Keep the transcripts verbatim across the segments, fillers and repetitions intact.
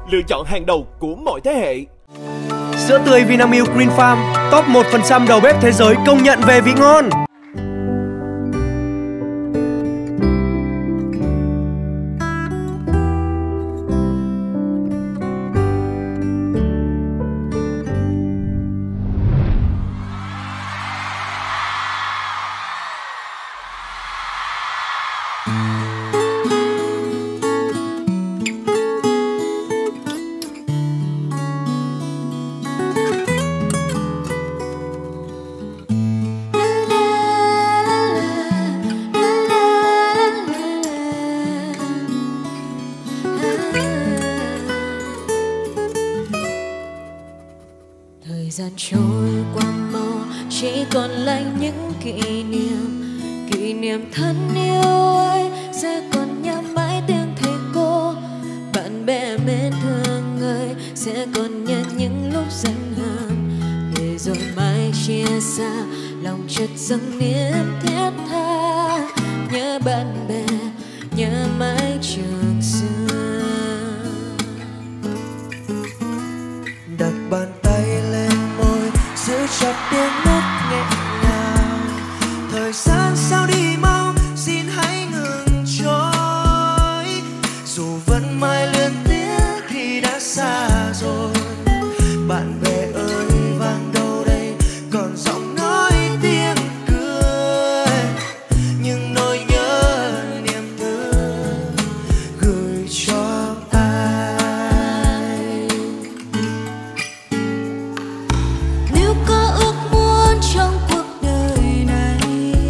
lựa chọn hàng đầu của mọi thế hệ. Sữa tươi Vinamilk Green Farm, top một phần trăm đầu bếp thế giới công nhận về vị ngon. Thời gian trôi qua mau, chỉ còn lại những kỷ niệm, kỷ niệm thân yêu ấy sẽ còn nhớ mãi tiếng thầy cô, bạn bè mến thương ơi sẽ còn nhớ những lúc danh hờn, để rồi mai chia xa lòng chợt dâng niềm thiết tha, nhớ bạn bè nhớ mãi trường xưa. Đặt bàn tay lên môi giữ chặt tiếng nước nghẹn ngào, thời gian sao đi mau xin hãy ngừng trôi, dù vẫn mãi luyến tiếc khi đã xa rồi. Bạn bè ơi vang đâu đây còn giọng nói tiếng cười, nhưng nỗi nhớ niềm thương gửi cho ai. Nếu có ước muốn trong cuộc đời này,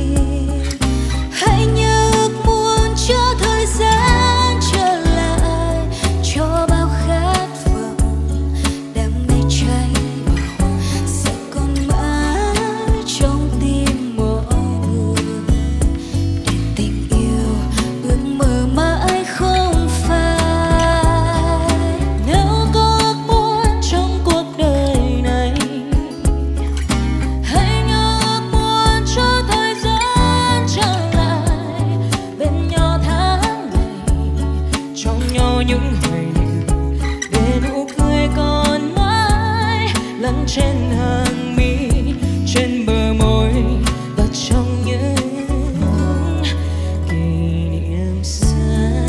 hãy nhớ ước muốn cho thời gian trở lại, cho bao khát vọng đam mê cháy bỏng sẽ còn mãi trong tim mỗi người, để tình yêu ước mơ mãi không phai. Nếu có ước muốn trong cuộc đời này, hãy nhớ ước muốn cho thời gian trở lại, bên nhau tháng ngày, trong nhau những hoài niệm, để nụ cười còn mãi lắng trên hàng mi, trên bờ môi và trong những kỷ niệm xưa.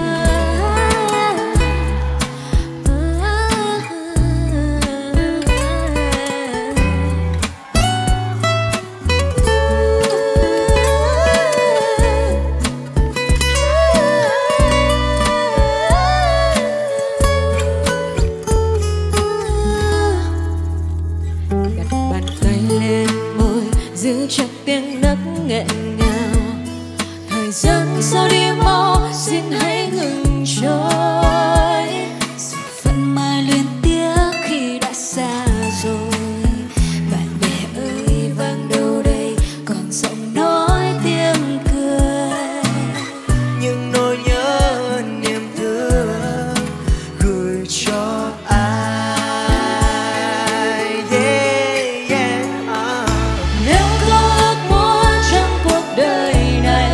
Đặt bàn tay lên môi giữ chặt tiếng nấc nghẹn ngào, thời gian sao đi mau xin hãy ngừng trôi, dù vẫn mãi luyến tiếc khi đã xa rồi. Bạn bè ơi vang đâu đây còn giọng nói tiếng cười, Nhưng nỗi nhớ niềm thương gửi cho ai. Yeah, yeah, ah. nếu có ước muốn trong cuộc đời này,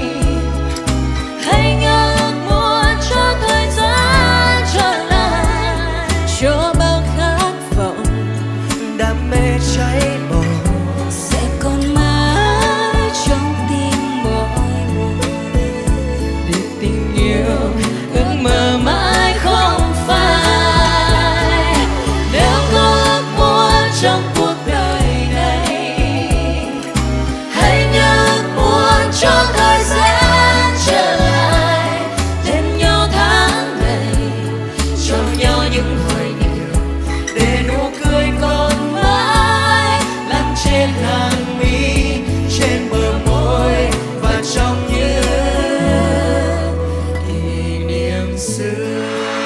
hãy nhớ ước muốn cho thời gian trở lại, cho bao khát vọng Đam mê cháy bỏng sẽ còn mãi trong tim mỗi người, để tình yêu ước mơ mãi không phai. Nếu có ước muốn trong cuộc đời này, hãy nhớ ước muốn cho thời gian trở lại, bên nhau tháng ngày, cho nhau những hoài niệm, để nụ cười còn mãi lăn trên hàng mi, trên bờ môi và trong những kỷ niệm xưa.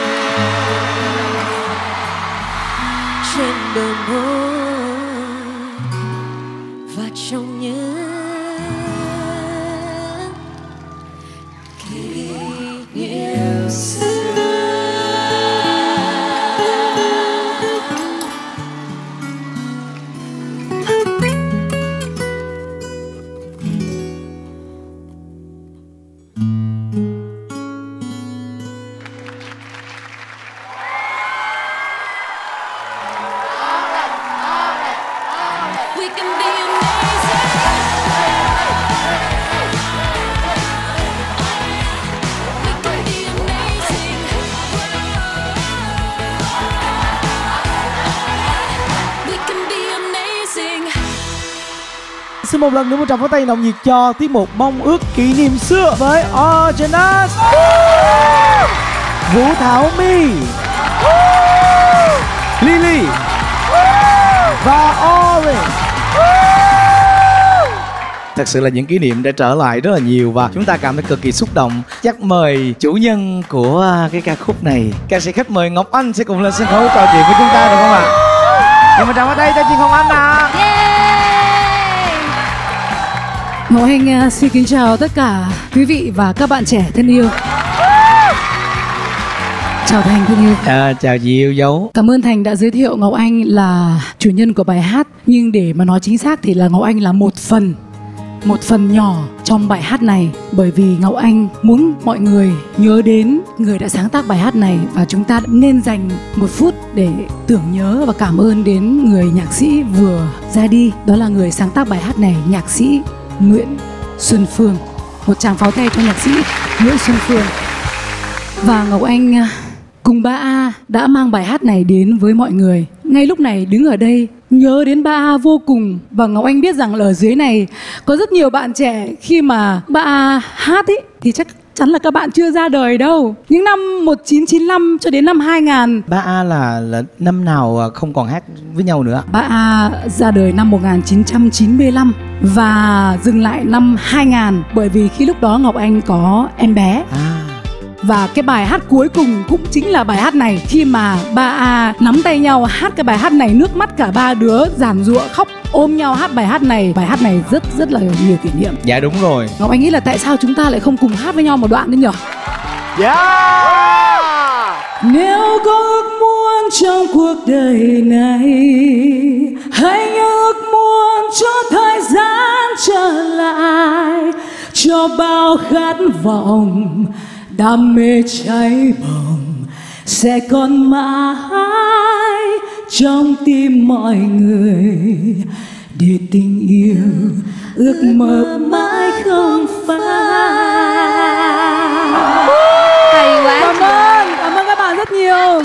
trên bờ môi và trong những kỷ niệm xưa. xin một lần nữa một tràng pháo tay nồng nhiệt cho tiết mục Mong Ước Kỷ Niệm Xưa với Orgenas, Vũ Thảo My, Lily và Orange. Thật sự là những kỷ niệm đã trở lại rất là nhiều và chúng ta cảm thấy cực kỳ xúc động. Chắc mời chủ nhân của cái ca khúc này, ca sĩ khách mời Ngọc Anh sẽ cùng lên sân khấu trò chuyện với chúng ta được không ạ? Và một tràng pháo tay cho chị Ngọc Anh ạ. Ngọc Anh xin kính chào tất cả quý vị và các bạn trẻ thân yêu. Chào Thành thân yêu. À, chào chị yêu dấu. Cảm ơn Thành đã giới thiệu Ngọc Anh là chủ nhân của bài hát. Nhưng để mà nói chính xác thì là Ngọc Anh là một phần Một phần nhỏ trong bài hát này. Bởi vì Ngọc Anh muốn mọi người nhớ đến người đã sáng tác bài hát này. Và chúng ta nên dành một phút để tưởng nhớ và cảm ơn đến người nhạc sĩ vừa ra đi. Đó là người sáng tác bài hát này, nhạc sĩ Nguyễn Xuân Phương. Một tràng pháo tay cho nhạc sĩ Nguyễn Xuân Phương. Và Ngọc Anh cùng ba A đã mang bài hát này đến với mọi người. Ngay lúc này đứng ở đây nhớ đến ba A vô cùng. Và Ngọc Anh biết rằng là ở dưới này có rất nhiều bạn trẻ khi mà ba A hát ý thì chắc chắn là các bạn chưa ra đời đâu. Những năm một nghìn chín trăm chín mươi lăm cho đến năm hai nghìn. ba A là, là năm nào không còn hát với nhau nữa? ba A ra đời năm một nghìn chín trăm chín mươi lăm và dừng lại năm hai nghìn. Bởi vì khi lúc đó Ngọc Anh có em bé. À. Và cái bài hát cuối cùng cũng chính là bài hát này. Khi mà ba A nắm tay nhau hát cái bài hát này, nước mắt cả ba đứa giàn giụa khóc ôm nhau hát bài hát này. Bài hát này rất rất là nhiều kỷ niệm. Dạ đúng rồi. Ngọc Anh nghĩ là tại sao chúng ta lại không cùng hát với nhau một đoạn đấy nhỉ? Yeah. Nếu có ước muốn trong cuộc đời này, hãy ước muốn cho thời gian trở lại, cho bao khát vọng đam mê cháy bỏng sẽ còn mãi trong tim mọi người, để tình yêu ước mơ mãi không phai. Hay quá. Cảm ơn, cảm ơn các bạn rất nhiều.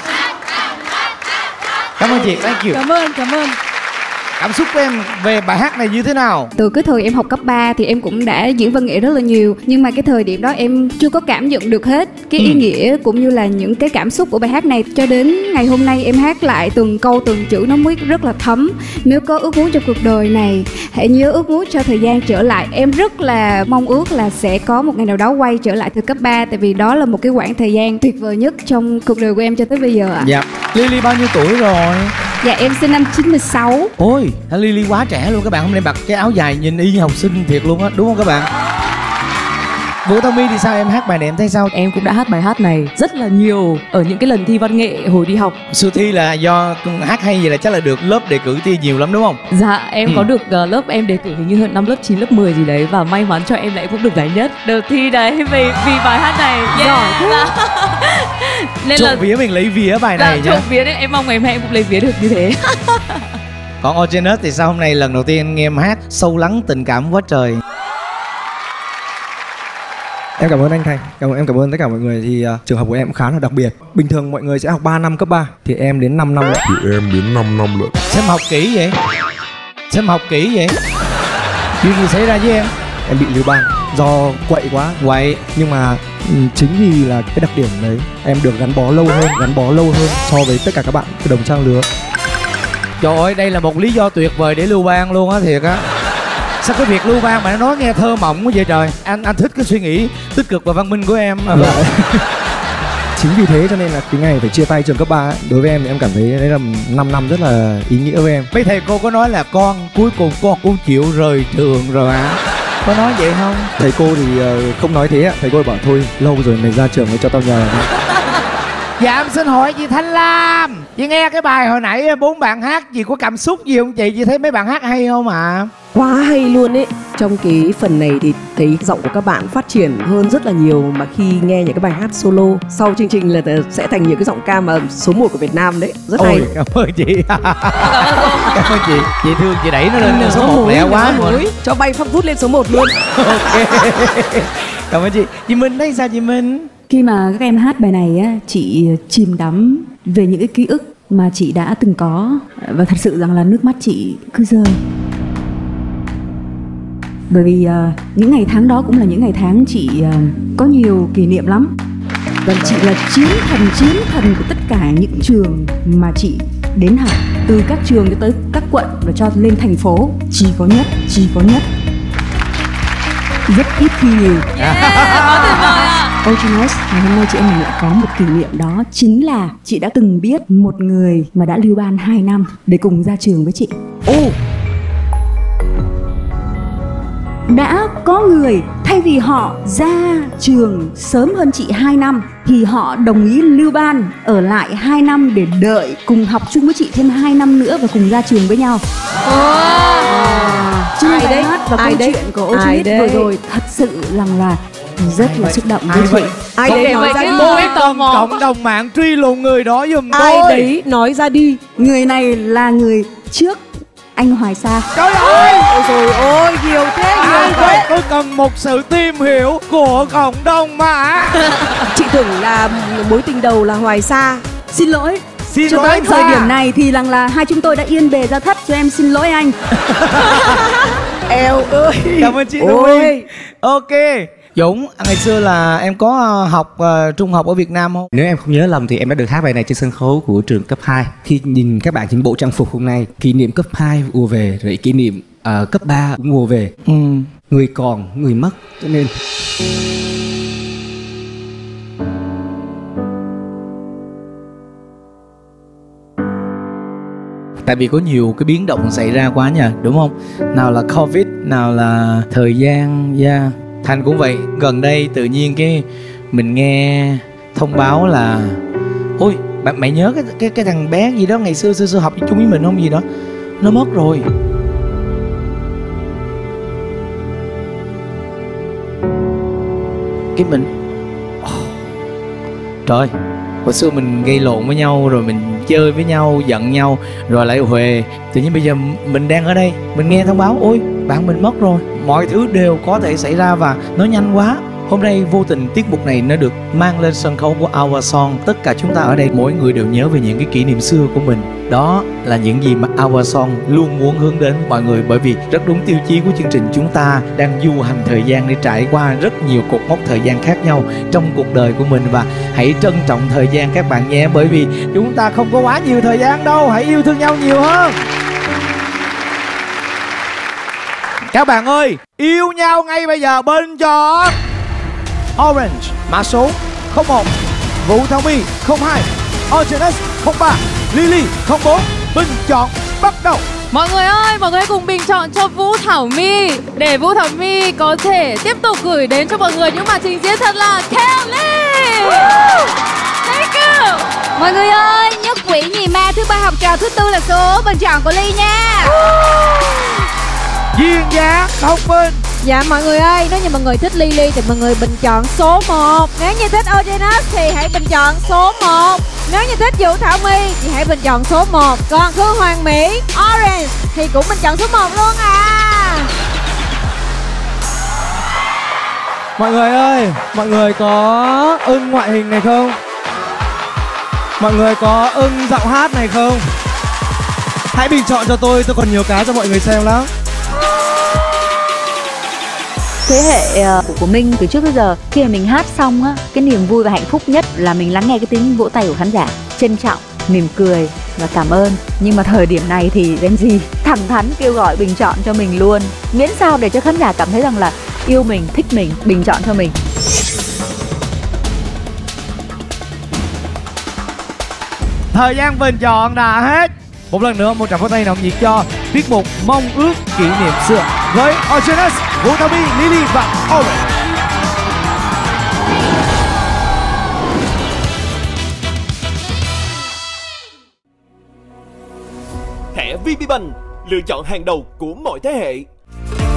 Cảm ơn chị, thank you. Cảm ơn, cảm ơn. Cảm xúc của em về bài hát này như thế nào? Từ cái thời em học cấp ba thì em cũng đã diễn văn nghệ rất là nhiều. Nhưng mà cái thời điểm đó em chưa có cảm nhận được hết cái ý ừ. nghĩa cũng như là những cái cảm xúc của bài hát này. Cho đến ngày hôm nay em hát lại từng câu từng chữ nó mới rất là thấm. Nếu có ước muốn trong cuộc đời này, hãy nhớ ước muốn cho thời gian trở lại. Em rất là mong ước là sẽ có một ngày nào đó quay trở lại từ cấp ba. Tại vì đó là một cái quãng thời gian tuyệt vời nhất trong cuộc đời của em cho tới bây giờ ạ. Dạ. Lily bao nhiêu tuổi rồi? Dạ em sinh năm chín mươi sáu. Ôi, Lily quá trẻ luôn các bạn. Hôm nay mặc cái áo dài nhìn y như học sinh thiệt luôn á, đúng không các bạn? Vũ Thảo My thì sao, em hát bài này em thấy sao? Em cũng đã hát bài hát này rất là nhiều ở những cái lần thi văn nghệ hồi đi học. Xưa thi là do hát hay vậy là chắc là được lớp đề cử thi nhiều lắm đúng không? Dạ em ừ. có được uh, lớp em đề cử hình như năm lớp chín, lớp mười gì đấy. Và may mắn cho em lại cũng được giải nhất đợt thi đấy vì, vì bài hát này. Yeah. Giỏi thế. Nên trộm là vía mình lấy vía bài này dạ, nhá. Trộm vía đấy, em mong ngày mai em cũng lấy vía được như thế. Còn Orgenas thì sao, hôm nay lần đầu tiên em nghe em hát sâu lắng tình cảm quá trời. Em cảm ơn anh Thành, cảm ơn em cảm ơn tất cả mọi người. Thì uh, trường hợp của em cũng khá là đặc biệt. Bình thường mọi người sẽ học ba năm cấp ba, thì em đến năm năm lận. Thì em đến năm năm lận. Sao em học kỹ vậy? Sao em học kỹ vậy? Chuyện gì xảy ra với em? Em bị lưu ban do quậy quá. Quậy. Nhưng mà chính vì là cái đặc điểm đấy, em được gắn bó lâu hơn, gắn bó lâu hơn so với tất cả các bạn cái đồng trang lứa. Trời ơi, đây là một lý do tuyệt vời để lưu ban luôn á, thiệt á. Sao cái việc lưu ban mà nó nói nghe thơ mộng quá vậy trời. Anh anh thích cái suy nghĩ tích cực và văn minh của em. Dạ. Chính vì thế cho nên là cái ngày phải chia tay trường cấp ba ấy, đối với em thì em cảm thấy đấy là năm năm rất là ý nghĩa với em. Mấy thầy cô có nói là con cuối cùng con cũng chịu rời trường rồi hả? À? Có nói vậy không? Thầy cô thì không nói thế ạ. Thầy cô bảo thôi lâu rồi mày ra trường mới cho tao nhờ. Dạ em xin hỏi chị Thanh Lam, chị nghe cái bài hồi nãy bốn bạn hát, chị có cảm xúc gì không chị? Chị thấy mấy bạn hát hay không ạ? À? Quá hay luôn ấy. Trong cái phần này thì thấy giọng của các bạn phát triển hơn rất là nhiều. Mà khi nghe những cái bài hát solo sau chương trình là sẽ thành những cái giọng ca mà số một của Việt Nam đấy. Rất Ôi, hay. Cảm ơn chị. Cảm ơn chị. Chị thương chị đẩy nó lên nó số một lẹ quá. Cho bay phát vút lên số một luôn. Ok. Cảm ơn chị. Chị Minh thấy sao chị Minh? Khi mà các em hát bài này á, chị chìm đắm về những cái ký ức mà chị đã từng có. Và thật sự rằng là nước mắt chị cứ rơi. Bởi vì uh, những ngày tháng đó cũng là những ngày tháng chị uh, có nhiều kỷ niệm lắm. Và chị là chiến thần, chiến thần của tất cả những trường mà chị đến học. Từ các trường cho tới các quận và cho lên thành phố. Chỉ có nhất, chỉ có nhất. Rất ít khi nhiều. Yeah, quá tuyệt vời ạ. Originals, ngày hôm nay chị em mình lại có một kỷ niệm, đó chính là chị đã từng biết một người mà đã lưu ban hai năm để cùng ra trường với chị. Ô, đã có người thay vì họ ra trường sớm hơn chị hai năm thì họ đồng ý lưu ban ở lại hai năm để đợi cùng học chung với chị thêm hai năm nữa và cùng ra trường với nhau. Cho nên bài hát và câu chuyện của Originals vừa rồi thật sự rằng là rất là xúc động với chị. Ai đấy nói ra đi. tôi cần cộng đồng mạng truy lùng người đó giùm tôi. Ai đấy nói ra đi. Người này là người trước anh Hoài Sa. Trời ơi, Ôi trời ơi, nhiều thế, nhiều thế. tôi cần một sự tìm hiểu của cộng đồng mạng. Chị tưởng là mối tình đầu là Hoài Sa. Xin lỗi. Xin cho lỗi tới anh thời Sa. điểm này thì rằng là hai chúng tôi đã yên bề ra thất, cho em xin lỗi anh. Eo ơi. Cảm ơn chị Thu Minh. Ok. Dũng, ngày xưa là em có học uh, trung học ở Việt Nam không? Nếu em không nhớ lầm thì em đã được hát bài này trên sân khấu của trường cấp hai. Khi nhìn các bạn trên bộ trang phục hôm nay, kỷ niệm cấp hai ùa về, rồi kỷ niệm uh, cấp ba cũng ùa về. Ừ. Người còn, người mất, cho nên Tại vì có nhiều cái biến động xảy ra quá nha, đúng không? Nào là Covid, nào là thời gian, yeah. Thành cũng vậy, gần đây tự nhiên cái mình nghe thông báo là ôi, bạn mày nhớ cái cái cái thằng bé gì đó ngày xưa xưa xưa học chung với mình không gì đó, nó mất rồi. Cái mình oh, trời, hồi xưa mình gây lộn với nhau, rồi mình chơi với nhau, giận nhau, rồi lại huề. Tự nhiên bây giờ mình đang ở đây, mình nghe thông báo ôi bạn mình mất rồi. Mọi thứ đều có thể xảy ra và nó nhanh quá. Hôm nay vô tình tiết mục này nó được mang lên sân khấu của Our Song. Tất cả chúng ta ở đây mỗi người đều nhớ về những cái kỷ niệm xưa của mình. Đó là những gì mà Our Song luôn muốn hướng đến mọi người. Bởi vì rất đúng tiêu chí của chương trình, chúng ta đang du hành thời gian để trải qua rất nhiều cột mốc thời gian khác nhau trong cuộc đời của mình. Và hãy trân trọng thời gian các bạn nhé, bởi vì chúng ta không có quá nhiều thời gian đâu. Hãy yêu thương nhau nhiều hơn. Các bạn ơi, yêu nhau ngay bây giờ bên chọn Orange mã số không một, Vũ Thảo My không hai, Originals không ba, Lily không bốn. Bình chọn bắt đầu. Mọi người ơi, mọi người hãy cùng bình chọn cho Vũ Thảo My để Vũ Thảo My có thể tiếp tục gửi đến cho mọi người những màn trình diễn thật là Kelly. Thank you. Mọi người ơi, nhất quỷ nhì ma thứ ba học trò thứ tư là số bình chọn của Ly nha. Duyên dáng Thông Minh. Dạ mọi người ơi, nếu như mọi người thích Lily thì mọi người bình chọn số một. Nếu như thích Originals thì hãy bình chọn số một. Nếu như thích Vũ Thảo My thì hãy bình chọn số một. Còn Thương Hoàng Mỹ, Orange thì cũng bình chọn số một luôn à. Mọi người ơi, mọi người có ưng ngoại hình này không? Mọi người có ưng giọng hát này không? Hãy bình chọn cho tôi, tôi còn nhiều cái cho mọi người xem lắm. Thế hệ uh, của, của Minh từ trước tới giờ, khi mà mình hát xong á, cái niềm vui và hạnh phúc nhất là mình lắng nghe cái tiếng vỗ tay của khán giả, trân trọng, mỉm cười và cảm ơn. Nhưng mà thời điểm này thì Benji thẳng thắn kêu gọi bình chọn cho mình luôn, miễn sao để cho khán giả cảm thấy rằng là yêu mình, thích mình, bình chọn cho mình. Thời gian bình chọn đã hết. Một lần nữa một tràng pháo tay nồng nhiệt cho tiết mục Mong Ước Kỷ Niệm Xưa với Originals, Vũ Thảo My, Lily và Orange. Thẻ vê pê Bank, lựa chọn hàng đầu của mọi thế hệ.